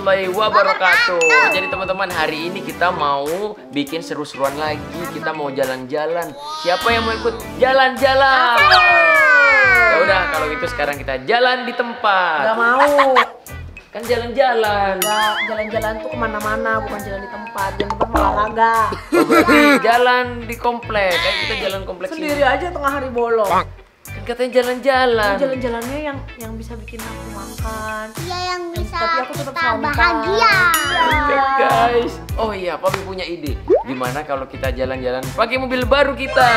warahmatullahi wabarakatuh. Jadi teman-teman, hari ini kita mau bikin seru-seruan lagi. Kita mau jalan-jalan. Siapa yang mau ikut jalan-jalan? Ya udah, kalau gitu sekarang kita jalan di tempat. Gak mau. Kan jalan-jalan. Gak, jalan-jalan tuh kemana-mana, bukan jalan di tempat. Jalan di tempat olahraga. Oh, berarti jalan di komplek. Kayak kita jalan kompleks Sendiri aja tengah hari bolong. Kan katanya jalan-jalan. Jalan-jalannya yang bisa bikin aku makan. Iya, yang bisa Tapi aku tetap kita santai. bahagia. Oke, guys. Oh iya, Papi punya ide. Gimana kalau kita jalan-jalan pakai mobil baru kita?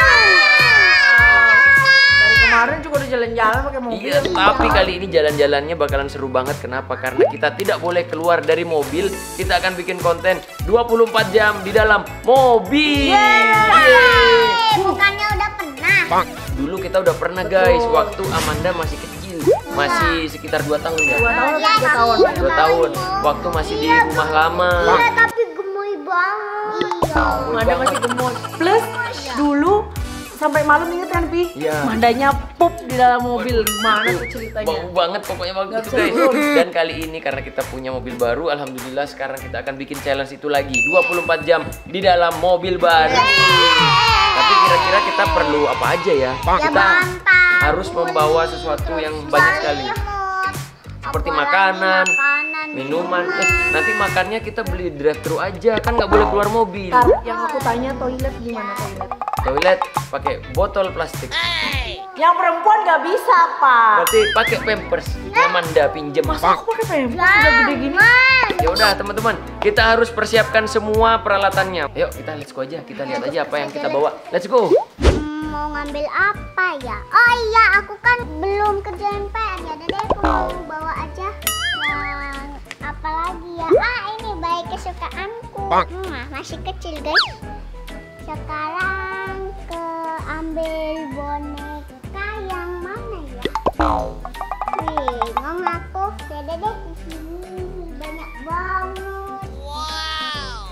Dari kemarin juga udah jalan-jalan pakai mobil. Iya, tapi kali ini jalan-jalannya bakalan seru banget. Kenapa? Karena kita tidak boleh keluar dari mobil. Kita akan bikin konten 24 jam di dalam mobil. Yeay. Bukannya udah pernah? Dulu kita udah pernah, guys. Waktu Amanda masih kecil. Masih sekitar 2 tahun ya? 2 tahun Iya, atau 3 tahun? 2 tahun. Waktu masih di rumah lama. Iya, tapi gemoy banget. Iya. Manda masih gemuk. Plus dulu sampai malam inget kan Pi? Iya. Mandanya pup di dalam mobil. Gimana tuh ceritanya? Bau banget, pokoknya bagus Nggak bisa guys. tidur. Dan kali ini karena kita punya mobil baru, alhamdulillah sekarang kita akan bikin challenge itu lagi 24 jam di dalam mobil baru. Tapi kira-kira kita perlu apa aja ya? Kita harus membawa sesuatu yang banyak sekali. Seperti makanan, minuman. Nanti makannya kita beli drive-thru aja, kan nggak boleh keluar mobil. Ntar, yang aku tanya toilet gimana toilet? Toilet pakai botol plastik. Yang perempuan nggak bisa Pak. Berarti pakai pampers. Amanda pinjem. Masa aku pakai pampers udah gede gini? Ya udah teman-teman, kita harus persiapkan semua peralatannya. Yuk kita let's go aja, kita lihat aja apa yang kita bawa. Let's go. Mau ngambil apa ya? Oh iya, aku kan belum kerjain PR. Ya deh, aku mau bawa aja yang apa lagi ya? Ah, ini baik kesukaanku. Masih kecil guys. Sekarang ke ambil boneka yang mana ya? Bingung aku. Ya deh, di sini banyak banget. Wow.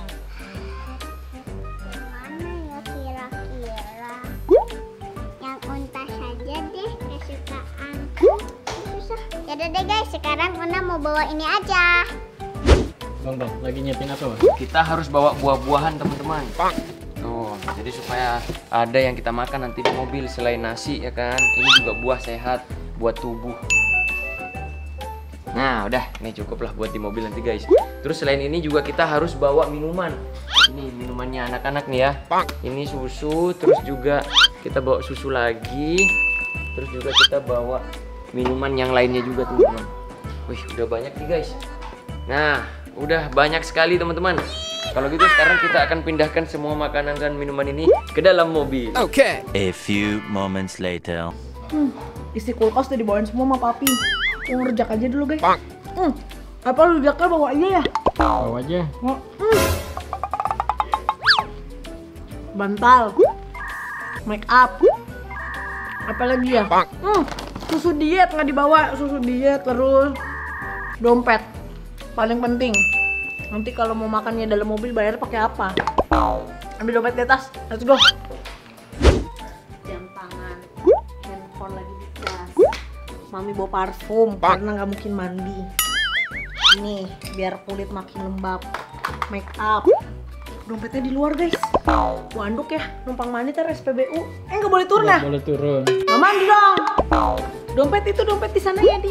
Mana ya kira-kira? Yang unta saja deh kesukaanku. Susah. Ya udah deh guys, sekarang Una mau bawa ini aja. Bang, lagi nyiapin apa, Bang? Kita harus bawa buah-buahan teman-teman. Tuh, jadi supaya ada yang kita makan nanti di mobil selain nasi ya kan. Ini juga buah sehat buat tubuh. Nah, udah, ini cukup lah buat di mobil nanti guys. Terus selain ini juga kita harus bawa minuman. Ini minumannya anak-anak nih ya. Ini susu, terus juga kita bawa susu lagi. Terus juga kita bawa minuman yang lainnya juga teman-teman. Wih, udah banyak nih guys. Nah, udah banyak sekali teman-teman. Kalau gitu sekarang kita akan pindahkan semua makanan dan minuman ini ke dalam mobil. Oke. A few moments later. Isi kulkas udah dibawain semua sama Papi. Mau ngerjak aja dulu guys. Apa lu jaknya bawa aja ya? Bawa aja. Bantal, make up, apa lagi ya? Susu diet nggak dibawa, susu diet terus dompet paling penting. Nanti kalau mau makannya dalam mobil bayar pakai apa? Ambil dompet di atas, let's go. Jam tangan, handphone lagi di tas. Mami bawa parfum karena nggak mungkin mandi. Ini biar kulit makin lembab. Make up. Dompetnya di luar guys. Wanduk ya, numpang mandi ntar SPBU. Nggak boleh turun ya? Nggak boleh turun. Nggak mandi dong. Dompet itu dompet di sana ya di.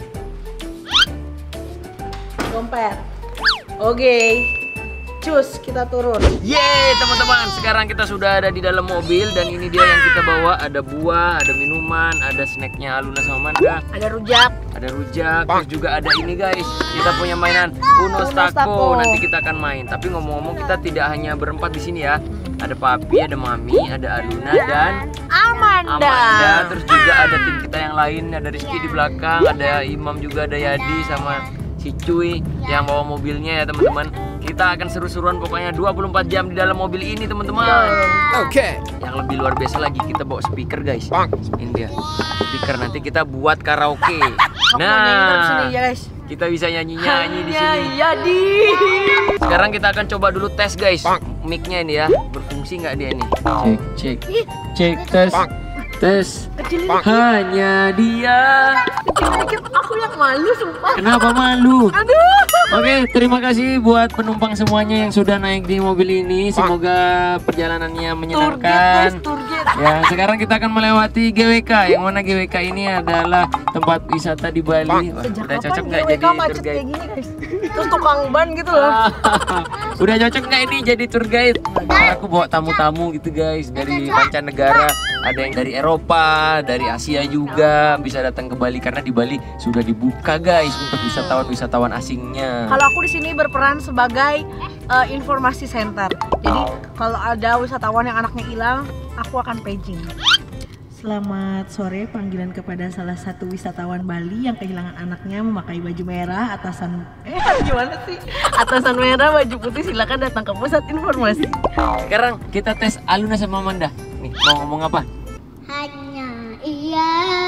Dompet. Oke. Cus, kita turun. Yeay teman-teman, sekarang kita sudah ada di dalam mobil dan ini dia yang kita bawa. Ada buah, ada minuman, ada snacknya Aluna sama Manda. Ada rujak. Ada rujak, terus juga ada ini guys. Kita punya mainan Uno Stako. Stako. Nanti kita akan main. Tapi ngomong-ngomong kita tidak hanya berempat di sini ya. Ada Papi, ada Mami, ada Aluna dan Amanda. Terus juga ada tim kita yang lain. Ada Rizky di belakang, ada Imam juga, ada Yadi sama si Cuy yang bawa mobilnya ya teman-teman. Kita akan seru-seruan pokoknya 24 jam di dalam mobil ini teman-teman. Oke. Yang lebih luar biasa lagi kita bawa speaker guys. Ini dia speaker, nanti kita buat karaoke. Nah, ya guys. Kita bisa nyanyi-nyanyi di sini. Jadi. Sekarang kita akan coba dulu tes guys. Mic-nya ini ya, berfungsi nggak dia ini? Cek, cek. Cek tes. Tes. Kecilin Hanya dia. dikit, aku yang malu sumpah. Kenapa malu? Aduh. Oke, terima kasih buat penumpang semuanya yang sudah naik di mobil ini. Semoga perjalanannya menyenangkan. Tour guide. Ya, sekarang kita akan melewati GWK. Yang mana GWK ini adalah tempat wisata di Bali. Wah, Sejak udah kapan cocok nggak GWK jadi macet tour kayak guide? gini guys? Terus tukang ban gitu loh. Udah cocok nggak ini jadi tour guide? Aku bawa tamu-tamu gitu guys dari mancanegara. Ada yang dari Eropa, dari Asia juga bisa datang ke Bali karena di Bali sudah dibuka guys untuk wisatawan-wisatawan asingnya. Kalau aku di sini berperan sebagai informasi center. Jadi kalau ada wisatawan yang anaknya hilang, aku akan paging. Selamat sore, panggilan kepada salah satu wisatawan Bali yang kehilangan anaknya memakai baju merah atasan gimana sih? Atasan merah, baju putih, silakan datang ke pusat informasi. Sekarang kita tes Aluna sama Amanda. Nih, mau ngomong apa? Hanya iya.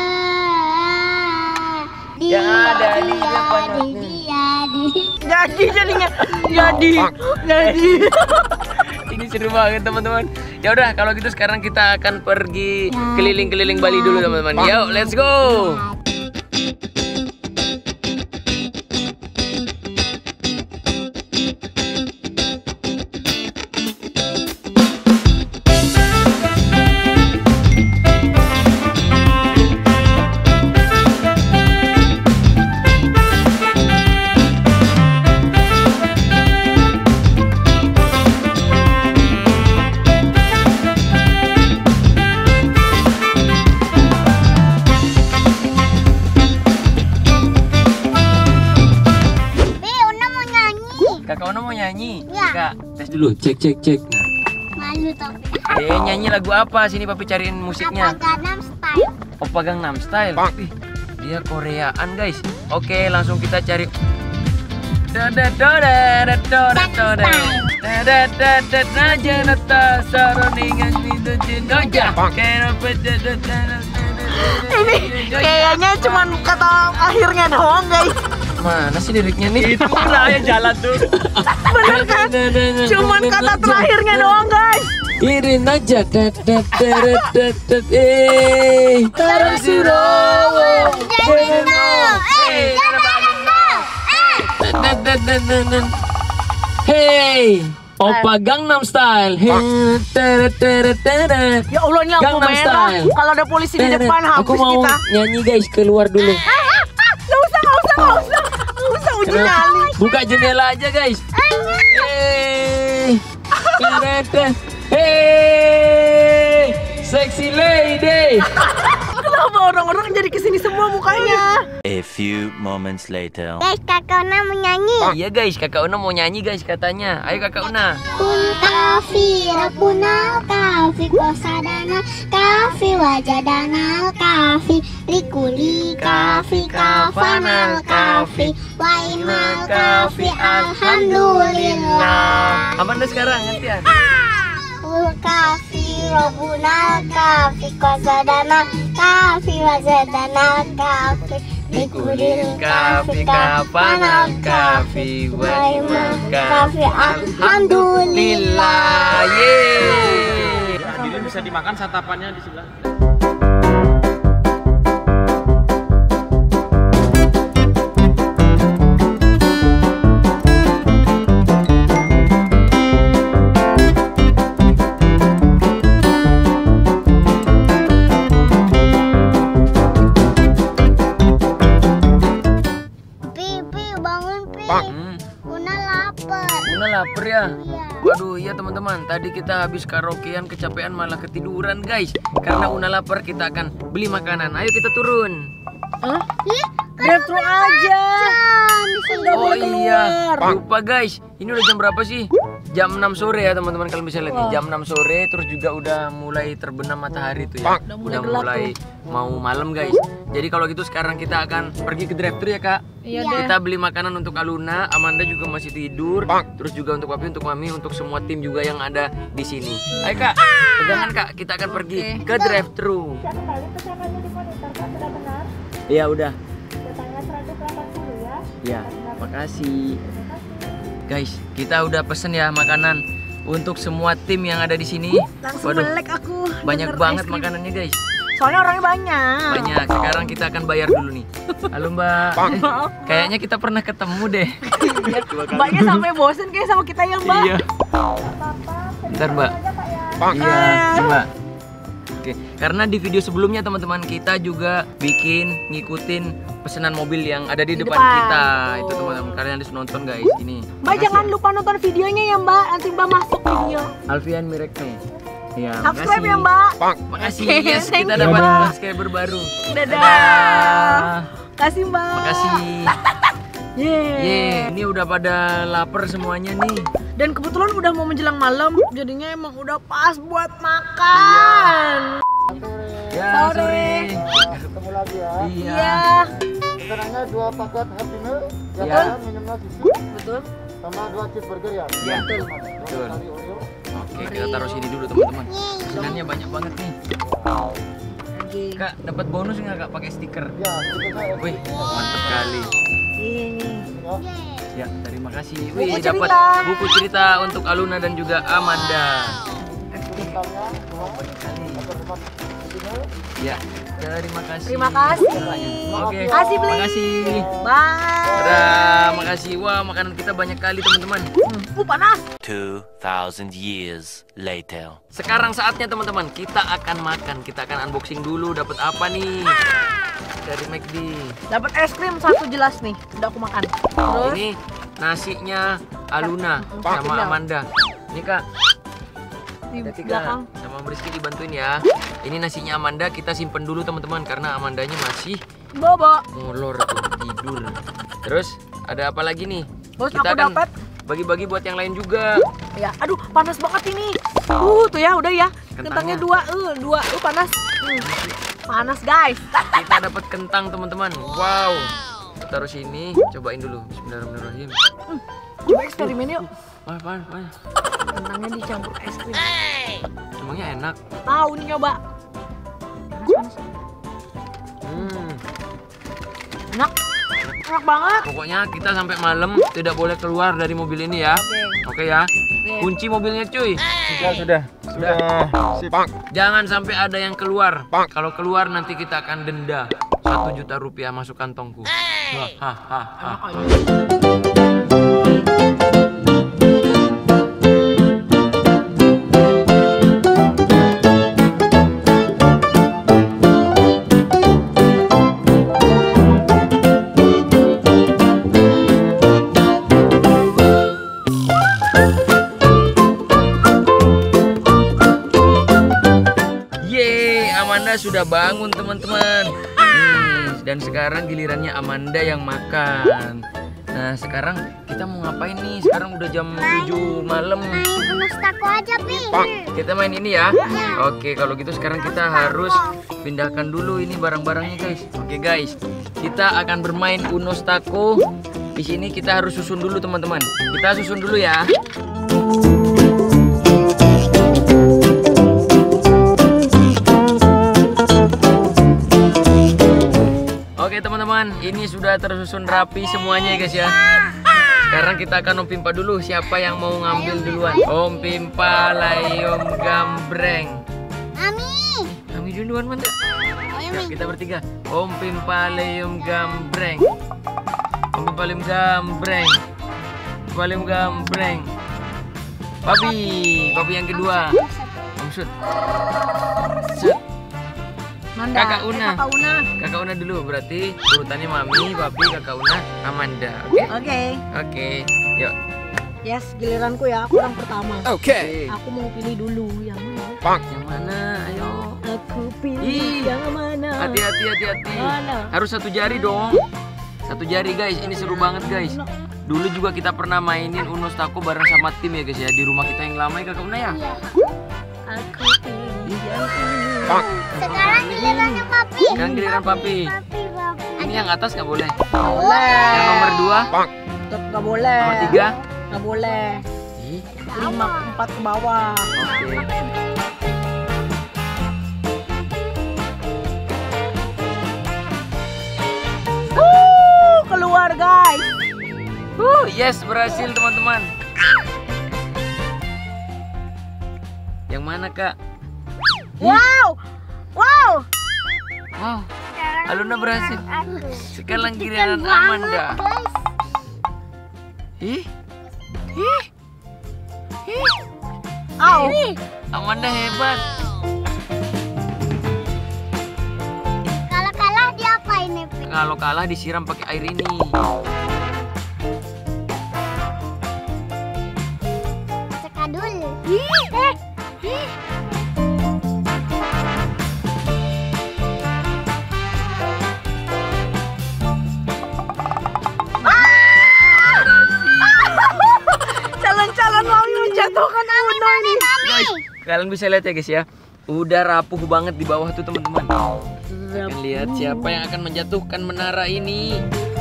Ya, ada di depan Jadi jadinya, jadi. Ini seru banget teman-teman. Ya udah kalau gitu sekarang kita akan pergi keliling-keliling Bali dulu teman-teman. Yuk, let's go. Kakak Ono mau nyanyi? Ya. Kak, tes dulu. Cek. Nah. Malu tapi. Nyanyi lagu apa? Sini papi cariin musiknya. Gangnam Style. Oppa Gangnam Style. Ih, dia Koreaan guys. Oke, langsung kita cari. Ini kayaknya cuman kata akhirnya doang guys. Mana sih liriknya nih? Itu yang jalan tuh. Bener kan? Cuman kata terakhirnya doang guys. Irin aja. Tersuruh. Hey, Oppa Gangnam Style. Ya Allah, ini lampu Gangnam merah. Style. Kalau ada polisi di depan habis Aku mau kita. nyanyi guys, keluar dulu. Nggak usah uji nyali. Buka jendela aja guys. Hey, sexy lady. Kenapa orang-orang jadi kesini semua mukanya? A few moments later. Guys, Kakak Ona mau nyanyi. Iya guys, Kakak Una mau nyanyi guys katanya. Ayo Kakak Una. Kun kafi rabbuna kafi kosadana kafi wajadana kafi likuli kafi kafanal kafi waimal kafi alhamdulillah. Amanda sekarang gantian. Kun kafi rabbuna kafi kosadana kafi wajadana kafi likulil kafi kafanal kafi waimal kafi alhamdulillah. Yeay. Ini bisa dimakan santapannya di sebelah. Pi, bangun Pi. Una lapar. Una lapar ya? Iya. Waduh, iya teman-teman. Tadi kita habis karaokean, kecapean malah ketiduran guys. Karena Una lapar, kita akan beli makanan. Ayo kita turun. Hah? Drive-thru aja. Nggak boleh keluar. Lupa guys. Ini udah jam berapa sih? Jam 6 sore ya teman-teman, kalian bisa lihat nih. Jam 6 sore, terus juga udah mulai terbenam matahari tuh ya. Udah mulai gelap mau malam guys. Jadi kalau gitu sekarang kita akan pergi ke drive-thru ya kak. Iya deh. Kita beli makanan untuk Aluna, Amanda juga masih tidur. Terus juga untuk papi, untuk mami, untuk semua tim juga yang ada di sini. Ayo kak, pegangan kak, kita akan pergi ke drive-thru. Iya udah. Ya, makasih. Guys, kita udah pesen ya makanan untuk semua tim yang ada di sini. Langsung Waduh, melek aku. banyak denger banget es krim. makanannya guys. Soalnya orangnya banyak. Banyak. Sekarang kita akan bayar dulu nih. Halo Mbak. Kayaknya kita pernah ketemu deh. Mbaknya sampai bosen kayak sama kita ya Mbak. Iya. Bentar Mbak. Iya, Mbak. Oke, karena di video sebelumnya teman-teman kita juga ngikutin pesanan mobil yang ada di depan kita. Itu teman-teman, kalian harus nonton guys. Ini. Mbak jangan lupa nonton videonya ya Mbak. Nanti Mbak masuk video. Alfian Mirekne. Ya, Subscribe makasih. ya Mbak. Makasih. Oke, Yes, thank kita you, dapat Mbak. subscriber baru. Dadah. Kasih Mbak. Makasih. Yeay. Ini udah pada lapar semuanya nih. Dan kebetulan udah mau menjelang malam, jadinya emang udah pas buat makan. Ya, Sore. Ketemu lagi ya. Iya. Iya. Pesanannya 2 paket Happy Meal, yang Iya. ada minumnya susu, Betul. sama 2 cheeseburger ya. Iya. Betul. Kali Oreo. Oke, kita taruh sini dulu teman-teman. Pesanannya banyak banget nih. Kak, dapat bonus nggak Kak pakai stiker? Ya, stikernya Wih, mantap kali. Ini. Ya, terima kasih. Buku Wih, dapat cerita. buku cerita untuk Aluna dan juga Amanda. totalnya 2 paket Happy Meal. Ya, terima kasih. Terima kasih. Oke, Kasih, Bli. makasih. Bye. Dadah, makasih. Wah, makanan kita banyak kali teman-teman. Panas. 2,000 years later. Sekarang saatnya teman-teman, kita akan makan. Kita akan unboxing dulu. Dapat apa nih? Dari McD. Dapat es krim 1 gelas nih. Udah aku makan. Terus Ini nasinya Aluna sama Amanda. Ini Kak. di Hati-hati, belakang. Kak. Sama Rizky dibantuin ya. Ini nasinya Amanda kita simpen dulu teman-teman karena Amandanya masih Bobo. ngolor tuh, tidur. Terus ada apa lagi nih? Terus Kita aku akan dapat. bagi-bagi buat yang lain juga. Ya, aduh panas banget ini. Tuh ya, udah ya. Kentangnya 2, panas. Panas guys. Kita dapat kentang teman-teman. Wow. Kita taruh sini, cobain dulu. Bismillahirrahmanirrahim. Coba eksperimen yuk. Wah. Kentangnya dicampur es krim. Emangnya enak. Tahu nih nyoba. Panas. Enak. Enak banget. Pokoknya kita sampai malam tidak boleh keluar dari mobil ini ya. Oke ya. Kunci mobilnya cuy. Sudah. Sip. Jangan sampai ada yang keluar. Kalau keluar nanti kita akan denda 1 juta rupiah masuk kantongku. Hahaha. Yeay, Amanda sudah bangun teman-teman. Dan sekarang gilirannya Amanda yang makan. Nah, sekarang kita mau ngapain nih? Sekarang udah jam 7 malam. Main unus tako aja, Pi. Kita main ini ya. Oke, kalau gitu sekarang kita harus pindahkan dulu ini barang-barangnya, guys. Oke, guys. Kita akan bermain Uno Stako. Di sini kita harus susun dulu, teman-teman. Kita susun dulu ya. Oke teman-teman, ini sudah tersusun rapi semuanya ya guys ya. Sekarang kita akan Om Pimpa dulu. Siapa yang mau ngambil duluan? Om Pimpa, Layom, Gambreng. Ami. Kami duluan mana? Ayo, Mi. Kita bertiga. Om Pimpa, Layom, Gambreng. Om Pimpa, Layom, Gambreng. Layom, Gambreng. Papi yang kedua. Om Sud. Sud. Manda. Kakak Una. Kakak Una. Kakak Una dulu, berarti urutannya Mami, Papi, Kakak Una, Amanda. Oke? Oke. Oke. Yuk. Yes, giliranku ya. Aku orang pertama. Oke. Aku mau pilih dulu yang mana? Yang mana? Ayo. Aku pilih Ih. yang mana? Hati-hati. Mana? Harus 1 jari dong. 1 jari guys, ini seru banget guys. Dulu juga kita pernah mainin Uno Stako bareng sama tim ya guys ya, di rumah kita yang lama ya Kakak Una ya. Aku pilih yang ini. Sekarang gilirannya Papi. Sekarang giliran Papi. Papi. Ini yang atas nggak boleh. Boleh. Yang nomor 2, Tetap nggak boleh. nomor 3. Nggak boleh. Ih, 5, 4 ke bawah. oke. Keluar guys. Yes, berhasil teman-teman. Yang mana Kak? Wow. Wow, Aluna berhasil. Aku. Sekarang giliran Amanda. Ih, ih, ih. Au. Amanda hebat. Kalau kalah diapain nih? Pi? Kalau kalah disiram pakai air ini. Cekak dulu. Calon-calon Mami menjatuhkan Uno ini. Guys, kalian bisa lihat ya guys ya. Udah rapuh banget di bawah tuh teman-teman. Kalian lihat siapa yang akan menjatuhkan menara ini.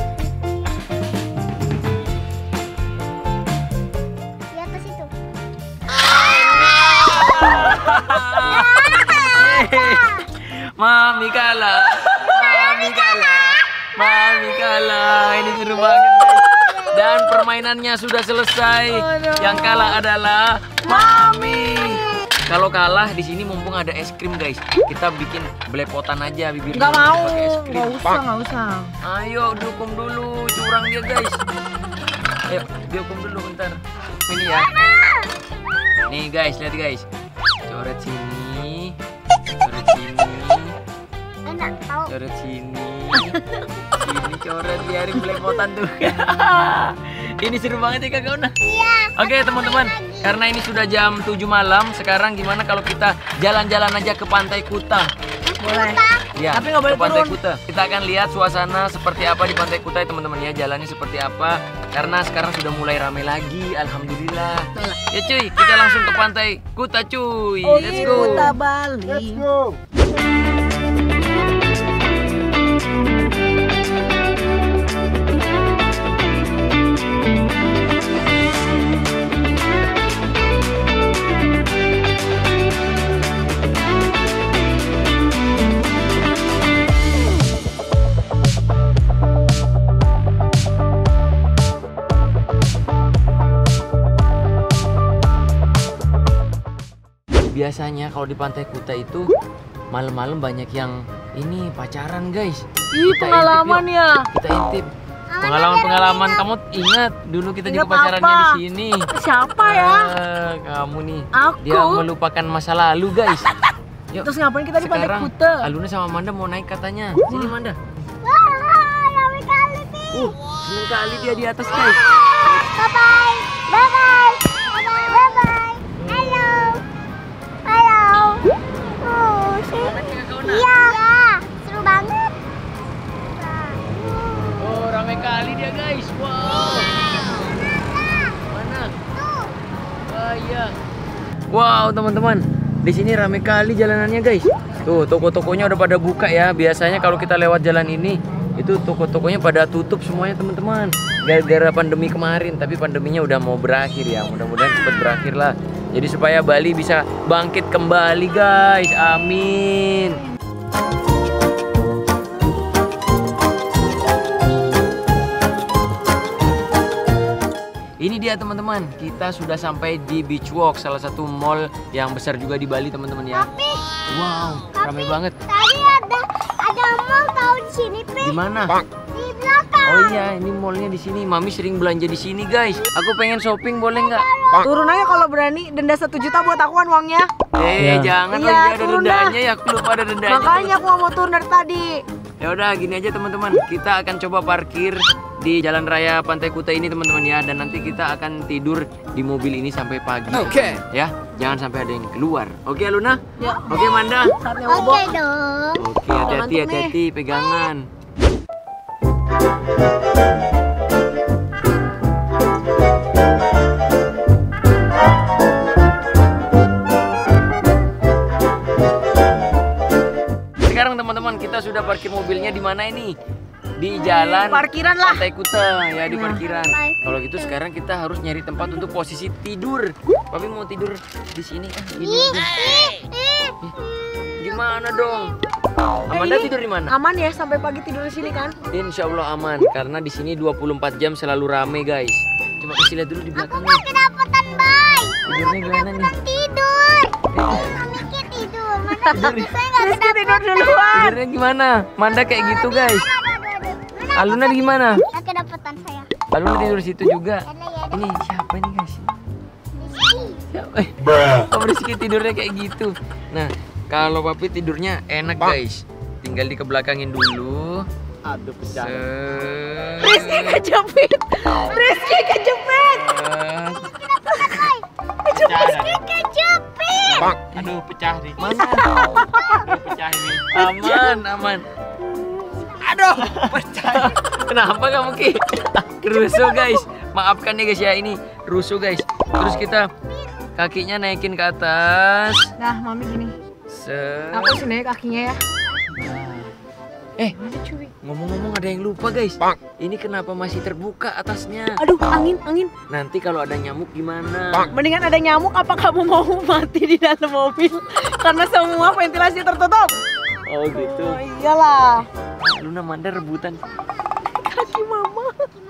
Di atas itu. Mami kalah. Mami kalah. Mami kalah. Ini seru banget guys. Dan permainannya sudah selesai. Yang kalah adalah Mami. Kalau kalah di sini mumpung ada es krim guys, kita bikin belepotan aja bibirnya. Nggak mau, pakai es krim. nggak usah. Ayo dukung dulu, curang dia guys. Ayo dihukum dulu bentar. Ini ya. Nih guys, lihat guys. Coret sini, coret sini, Enak tahu. coret sini, sini coret biarin belepotan tuh. Ini seru banget ya Kak Una. Iya. Oke teman-teman, karena ini sudah jam 7 malam, sekarang gimana kalau kita jalan-jalan aja ke Pantai Kuta? Boleh. Ya, Tapi nggak boleh ke Pantai turun. Kuta. Kita akan lihat suasana seperti apa di Pantai Kuta ya teman-teman ya, jalannya seperti apa. Karena sekarang sudah mulai ramai lagi, alhamdulillah. Ya cuy, kita langsung ke Pantai Kuta cuy. Let's go. Kuta Bali. Let's go. Biasanya kalau di Pantai Kuta itu malam-malam banyak yang ini pacaran guys. Ih, Kita pengalaman intip yuk. ya. Kita intip. Pengalaman-pengalaman kamu ingat dulu kita juga Ingat pacarannya apa? di sini. Siapa ya? Kamu nih. Aku. Dia melupakan masa lalu guys. Yuk. Terus ngapain kita di Pantai Sekarang Kuta? Aluna sama Manda mau naik katanya. Sini Manda. Wah, rame kali Pi. Seneng kali dia di atas guys. Bye bye. Bye bye. Bye bye. Halo. Halo. Oh, Mana sih Kak Una? iya. Seru banget. Oh rame kali dia guys. Wow. Mana? Oh iya. Wow teman-teman, di sini rame kali jalanannya guys. Tuh toko-tokonya udah pada buka ya. Biasanya kalau kita lewat jalan ini itu toko-tokonya pada tutup semuanya teman-teman. Gara-gara pandemi kemarin, tapi pandeminya udah mau berakhir ya. Mudah-mudahan cepat berakhir lah. Jadi supaya Bali bisa bangkit kembali guys. Amin. Ini dia teman-teman, kita sudah sampai di Beach Walk, salah satu mall yang besar juga di Bali teman-teman ya. Wow, ramai banget. Tadi ada mall tahu di sini Pi. Di mana? Di belakang. Oh iya, ini mallnya di sini. Mami sering belanja di sini guys. Aku pengen shopping, boleh nggak? Turun aja kalau berani, denda 1 juta buat aku kan uangnya. Jangan Iya, lagi ada turun dendanya ya. Aku lupa ada dendanya. Makanya aku nggak mau turun dari tadi. Ya udah, gini aja teman-teman. Kita akan coba parkir di Jalan Raya Pantai Kuta ini teman-teman ya. Dan nanti kita akan tidur di mobil ini sampai pagi. Oke. Ya, jangan sampai ada yang keluar. Oke, Luna? Ya. Oke, Manda? Saatnya Oke bobo. dong. Oke, hati-hati, Ngantuk nih. hati-hati, pegangan. Sekarang teman-teman kita sudah parkir mobilnya di mana ini? Di jalan Parkiran lah. Pantai Kuta ya, di Ya. parkiran. Pantai Kalau gitu sekarang kita harus nyari tempat untuk posisi tidur. Papi mau tidur di sini. Gini. Gimana dong? Amanda ini tidur di mana? Aman ya sampai pagi tidur di sini kan? Insya Allah aman, karena di sini 24 jam selalu rame guys. Coba kasih lihat dulu di Aku belakang gak nih. kedapatan Bay. Tidurnya gimana nih? Tidur. Mami tidur. Mana Rizky tidur duluan. Tidurnya gimana? Manda kayak gitu guys. Aluna gimana? Oke, dapetan saya. Aluna tidur situ juga. Ya, Ini siapa ini guys? Rizky. Siapa? Kok Rizky tidurnya kayak gitu? Nah, kalau papi tidurnya enak guys. Tinggal dikebelakangin dulu. Aduh, pecah. Rizky kejepit. Rizky kejepit. Pecah dah nih. Kejepit. Aduh, pecah nih. Mana? Aduh, pecah ini. Aman. Aduh, pecah. Kenapa kamu Ki? Rusuh guys. Maafkan ya guys ya, ini rusuh guys. Terus kita kakinya naikin ke atas. Nah, mami gini. Set. Aku sini kakinya ya. Ngomong-ngomong ada yang lupa guys. Ini kenapa masih terbuka atasnya? Aduh, angin. Nanti kalau ada nyamuk gimana? Mendingan ada nyamuk apa kamu mau mati di dalam mobil? Karena semua ventilasi tertutup. Oh gitu. Oh, iyalah. Luna Manda rebutan. Kaki mama.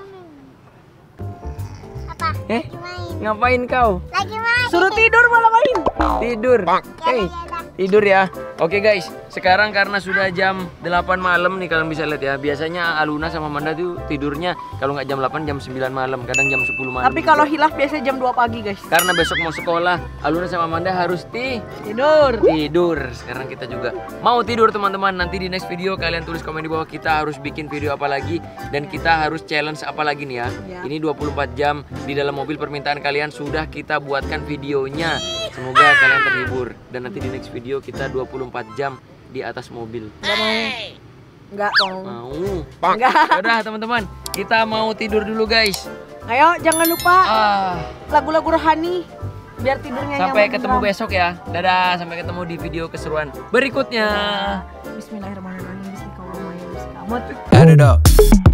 Apa? Eh, Lagi main. ngapain kau? Lagi main. Suruh tidur malah main. Tidur. Hey, tidur ya. Oke guys, sekarang karena sudah jam 8 malam nih kalian bisa lihat ya. Biasanya Aluna sama Manda tuh tidurnya kalau nggak jam 8 jam 9 malam, kadang jam 10 malam. Tapi kalau hilaf biasanya jam 2 pagi, guys. karena besok mau sekolah, Aluna sama Manda harus Tidur. tidur. Sekarang kita juga mau tidur teman-teman. Nanti di next video kalian tulis komen di bawah kita harus bikin video apa lagi dan kita harus challenge apa lagi nih ya. Ya. Ini 24 jam di dalam mobil permintaan kalian sudah kita buatkan videonya. Semoga kalian terhibur dan nanti di next video kita 24 jam di atas mobil. Enggak mau. Mau. Enggak. Udah teman-teman, kita mau tidur dulu guys. Ayo, jangan lupa Ah, lagu-lagu rohani biar tidurnya sampai nyaman. ketemu besok ya. Dadah, sampai ketemu di video keseruan berikutnya. Bismillahirrahmanirrahim. Bismillahirrahmanirrahim. Add it up.